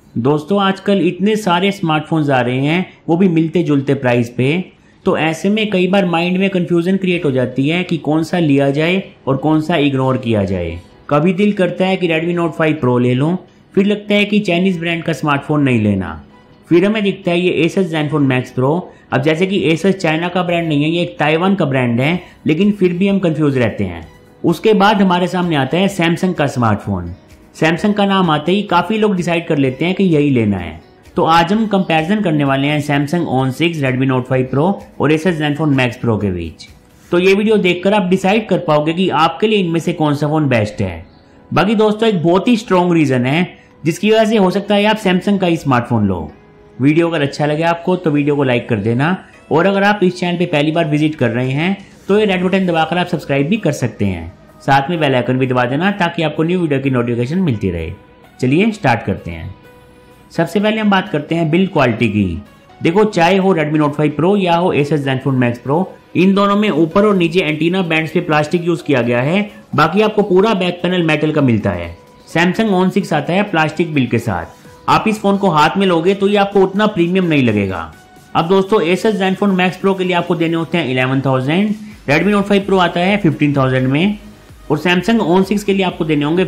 दोस्तों आजकल इतने सारे स्मार्टफोन्स आ रहे हैं, वो भी मिलते जुलते प्राइस पे। तो ऐसे में कई बार माइंड में कंफ्यूजन क्रिएट हो जाती है कि कौन सा लिया जाए और कौन सा इग्नोर किया जाए। कभी दिल करता है कि Redmi Note 5 Pro ले लूं, फिर लगता है कि चाइनीज ब्रांड का स्मार्टफोन नहीं लेना। फिर हमें दिखता है ये Asus Zenfone Max Pro। अब जैसे कि Asus चाइना का ब्रांड नहीं है, ये एक ताइवान का ब्रांड है, लेकिन फिर भी हम कंफ्यूज रहते हैं। उसके बाद हमारे सामने आता है सैमसंग का स्मार्टफोन। सैमसंग का नाम आते ही काफी लोग डिसाइड कर लेते हैं कि यही लेना है। तो आज हम कंपैरिजन करने वाले हैं Samsung ON 6, Redmi Note 5 Pro और Asus Zenfone Max Pro के बीच। तो ये वीडियो देखकर आप डिसाइड कर पाओगे कि आपके लिए इनमें से कौन सा फोन बेस्ट है। बाकी दोस्तों एक बहुत ही स्ट्रॉन्ग रीजन है जिसकी वजह से हो सकता है आप सैमसंग का ही स्मार्टफोन लो। वीडियो अगर अच्छा लगे आपको तो वीडियो को लाइक कर देना, और अगर आप इस चैनल पे पहली बार विजिट कर रहे हैं तो ये रेड बटन दबाकर आप सब्सक्राइब भी कर सकते हैं। साथ में बेल आइकन भी दबा देना ताकि आपको न्यू वीडियो की नोटिफिकेशन मिलती रहे। चलिए स्टार्ट करते हैं। सबसे पहले हम बात करते हैं बिल्ड क्वालिटी की। देखो चाहे हो Redmi Note 5 Pro या हो Asus Zenfone Max Pro, इन दोनों में ऊपर और नीचे एंटीना बैंड्स पे प्लास्टिक यूज किया गया है, बाकी आपको पूरा बैक पैनल मेटल का मिलता है। सैमसंग ON 6 आता है प्लास्टिक बिल्ड के साथ। आप इस फोन को हाथ में लोगे तो ये आपको उतना प्रीमियम नहीं लगेगा। अब दोस्तों Asus Zenfone Max Pro के लिए आपको देने होते हैं 11,000, Redmi Note 5 Pro आता है 15,000 में, और Samsung ON 6 के लिए आपको देने होंगे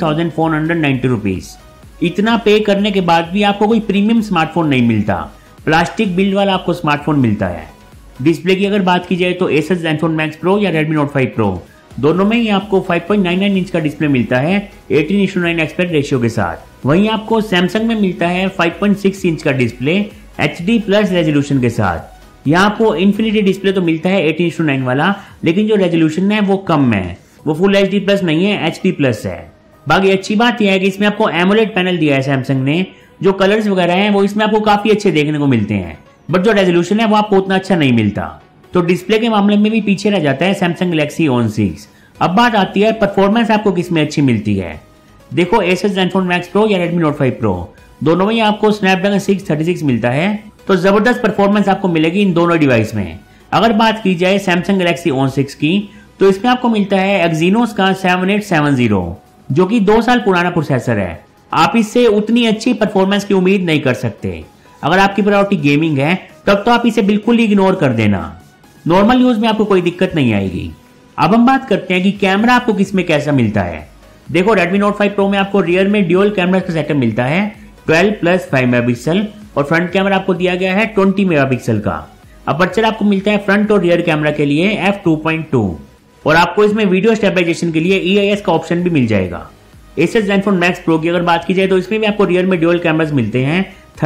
14,490 रुपीज। इतना पे करने के बाद भी आपको कोई प्रीमियम स्मार्टफोन नहीं मिलता, प्लास्टिक बिल्ड वाला आपको स्मार्टफोन मिलता है। डिस्प्ले की अगर बात की जाए तो Asus Zenfone Max Pro या Redmi Note 5 Pro दोनों में ही आपको 5.99 इंच का डिस्प्ले मिलता है 18:9 एस्पेक्ट रेशियो के साथ। वहीं आपको सैमसंग में मिलता है 5.6 इंच का डिस्प्ले HD+ रेजोल्यूशन के साथ। यहाँ आपको इन्फिनिटी डिस्प्ले तो मिलता है 18:9 वाला, लेकिन जो रेजोल्यूशन है वो कम है, वो फुल HD+ नहीं है, HD+ है। बाकी अच्छी बात यह है कि इसमें आपको एमोलेड पैनल दिया है सैमसंग ने। जो कलर्स वगैरह हैं वो इसमें आपको काफी अच्छे देखने को मिलते हैं, बट जो रेजोल्यूशन है वो आपको उतना अच्छा नहीं मिलता। तो डिस्प्ले के मामले में भी पीछे रह जाता है सैमसंग गैलेक्सी ON 6। अब बात आती है परफॉर्मेंस आपको किसमें अच्छी मिलती है। देखो Asus Zenfone Max Pro या Redmi Note 5 Pro दोनों में ही आपको Snapdragon 636 मिलता है, तो जबरदस्त परफॉर्मेंस आपको मिलेगी इन दोनों डिवाइस में। अगर बात की जाए सैमसंग गैलेक्सी ON 6 की, तो इसमें आपको मिलता है Exynos का 7870, जो कि 2 साल पुराना प्रोसेसर है। आप इससे उतनी अच्छी परफॉर्मेंस की उम्मीद नहीं कर सकते। अगर आपकी प्रायोरिटी गेमिंग है तब तो आप इसे बिल्कुल ही इग्नोर कर देना, नॉर्मल यूज में आपको कोई दिक्कत नहीं आएगी। अब हम बात करते हैं कि कैमरा आपको किसमें कैसा मिलता है। देखो Redmi Note 5 Pro में आपको रियर में ड्यूअल कैमरा का सेटअप मिलता है 12+5 मेगापिक्सल, और फ्रंट कैमरा आपको दिया गया है 20 मेगापिक्सल का। अपर्चर आपको मिलता है फ्रंट और रियर कैमरा के लिए f2.2, और आपको इसमें वीडियो स्टेबलाइजेशन के लिए EIS का ऑप्शन भी मिल जाएगा। Asus Zenfone Max Pro की अगर बात की जाए तो इसमें भी आपको रियर में ड्यूअल कैमरास मिलते हैं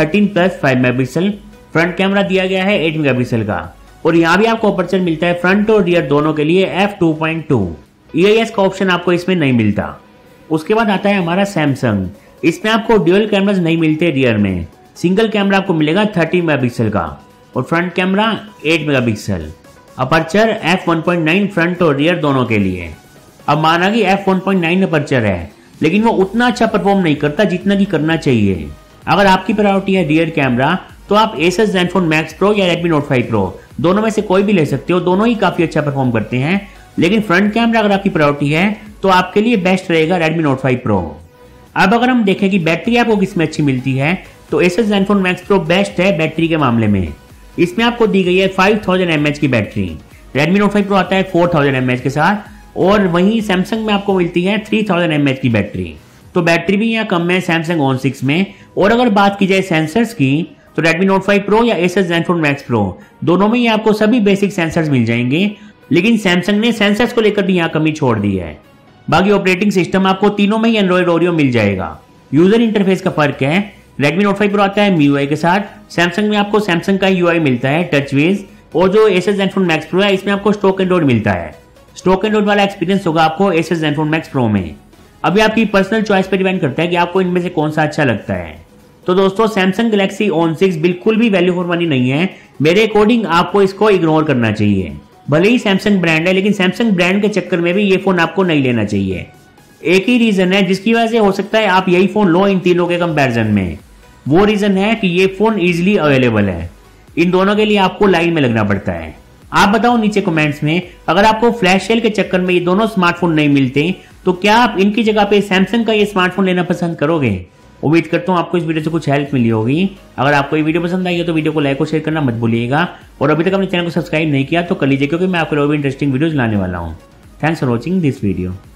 13+5 मेगापिक्सल, फ्रंट कैमरा दिया गया है 8 मेगापिक्सल का, और यहाँ भी आपको अपर्चर मिलता है फ्रंट और रियर दोनों के लिए f2.2। EIS का ऑप्शन आपको इसमें नहीं मिलता। उसके बाद आता है हमारा सैमसंग। इसमें आपको ड्यूअल कैमरास नहीं मिलते रियर में, सिंगल कैमरा आपको मिलेगा 30 मेगापिक्सल का, और front camera 8 megapixel. Aperture f1.9 front और रियर दोनों के लिए। अब माना कि f1.9 अपर्चर है, लेकिन वो उतना अच्छा परफॉर्म नहीं करता जितना कि करना चाहिए। अगर आपकी प्रायोरिटी है रियर कैमरा तो आप Asus Zenfone Max Pro या Redmi Note 5 Pro दोनों में से कोई भी ले सकते हो, दोनों ही काफी अच्छा परफॉर्म करते हैं। लेकिन फ्रंट कैमरा अगर आपकी प्रायोरिटी है तो आपके लिए बेस्ट रहेगा Redmi Note 5 Pro। अब अगर हम देखें कि बैटरी आपको किसमें अच्छी मिलती है, तो Asus Zenfone Max Pro best है बैटरी के मामले में। इसमें आपको दी गई है 5000 mAh की बैटरी। Redmi Note 5 Pro आता है 4000 mAh के साथ, और वहीं सैमसंग में आपको मिलती है 3000 mAh की बैटरी। तो बैटरी भी यहाँ कम है सैमसंग ON 6 में। और अगर बात की जाए सेंसर्स की, तो Redmi Note 5 Pro या Asus Zenfone Max Pro दोनों में ही आपको सभी बेसिक सेंसर्स मिल जाएंगे, लेकिन सैमसंग ने सेंसर्स को लेकर भी यहाँ कमी छोड़ दी है। बाकी ऑपरेटिंग सिस्टम आपको तीनों में ही Android Oreo मिल जाएगा। यूजर इंटरफेस का फर्क है, Redmi Note 5 Pro आता है MIUI के साथ, सैमसंग में आपको सैमसंग का UI मिलता है TouchWiz, और जो Asus Zenfone Max Pro है इसमें आपको स्टॉक एंड्रॉइड मिलता है। स्टॉक एंड्रॉइड वाला एक्सपीरियंस होगा आपको Asus Zenfone Max Pro में। अभी आपकी पर्सनल चॉइस पर डिपेंड करता है कि आपको इनमें से कौन सा अच्छा लगता है। तो दोस्तों सैमसंग गैलेक्सी ON 6 बिल्कुल भी वैल्यू फॉर मनी नहीं है। मेरे अकॉर्डिंग आपको इसको इग्नोर करना चाहिए। भले ही सैमसंग ब्रांड है, लेकिन सैमसंग ब्रांड के चक्कर में भी ये फोन आपको नहीं लेना चाहिए। एक ही रीजन है जिसकी वजह से हो सकता है आप यही फोन लो इन तीनों के कंपैरिजन में। वो रीजन है कि ये फोन इजीली अवेलेबल है। इन दोनों के लिए आपको लाइन में लगना पड़ता है। आप बताओ नीचे कमेंट्स में, अगर आपको फ्लैश सेल के चक्कर में ये दोनों स्मार्टफोन नहीं मिलते तो क्या आप इनकी जगह पे सैमसंग का ये स्मार्टफोन लेना पसंद करोगे? उम्मीद करता हूँ आपको इस वीडियो से कुछ हेल्प मिली होगी। अगर आपको ये वीडियो पसंद आई है तो वीडियो को लाइक और शेयर करना मत भूलिएगा, और अभी तक अपने चैनल को सब्सक्राइब नहीं किया तो कर लीजिए, क्योंकि मैं आपको और भी इंटरेस्टिंग वीडियोज लाने वाला हूँ। Thanks for watching this video.